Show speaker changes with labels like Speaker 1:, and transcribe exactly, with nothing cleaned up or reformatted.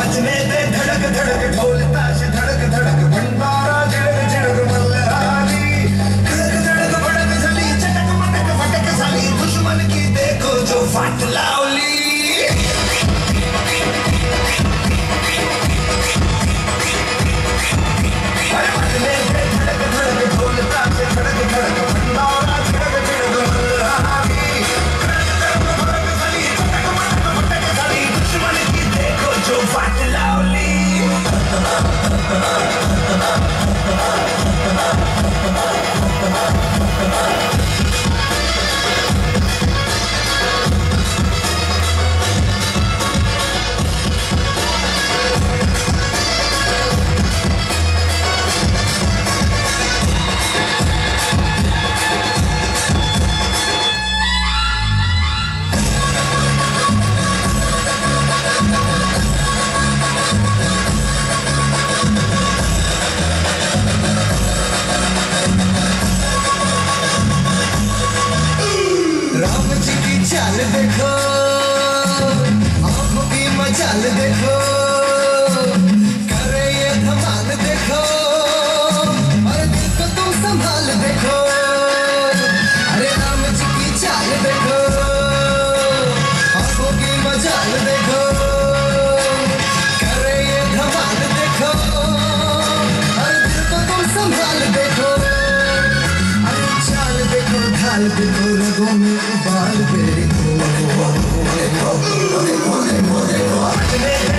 Speaker 1: बजने दे धड़क धड़क ढोल ताश धड़क धड़क भंडारा झड़क झड़क मल्हारी धड़क धड़क भड़क झली चटक मटक फटक साली दुश्मन की देखो जो फाट लावली अरे बजने दे धड़क धड़क ढोल ताश धड़क धड़क भंडारा झड़क झड़क मल्हारी धड़क धड़क भड़क झली चटक मटक फटक साली दुश्मन की देखो जो फाट लावली राम जी की चाल देखो आंखों की मचाल देखो करे ये धमाल देखो और दिल को तुम संभाल देखो अरे राम जी की चाल देखो आंखों की मचाल देखो करे ये धमाल देखो और दिल को तुम संभाल देखो अरे चाल देखो ढाल देखो रगों में बाल देखो देखो देखो देखो देखो देखो